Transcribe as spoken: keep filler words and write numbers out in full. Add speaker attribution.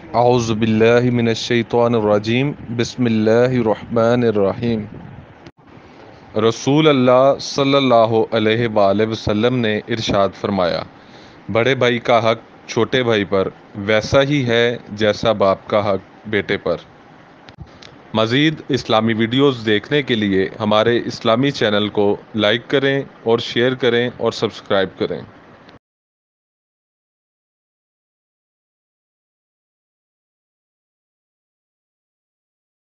Speaker 1: औज़ुबिल्लाहि मिनश्शैतानिर्रजीम बिस्मिल्लाहिर्रहमानिर्रहीम। रसूल अल्लाह सल्लल्लाहु अलैहि वसल्लम ने इरशाद फरमाया, बड़े भाई का हक छोटे भाई पर वैसा ही है जैसा बाप का हक बेटे पर। मज़ीद इस्लामी वीडियोस देखने के लिए हमारे इस्लामी चैनल को लाइक करें और शेयर करें और सब्सक्राइब करें।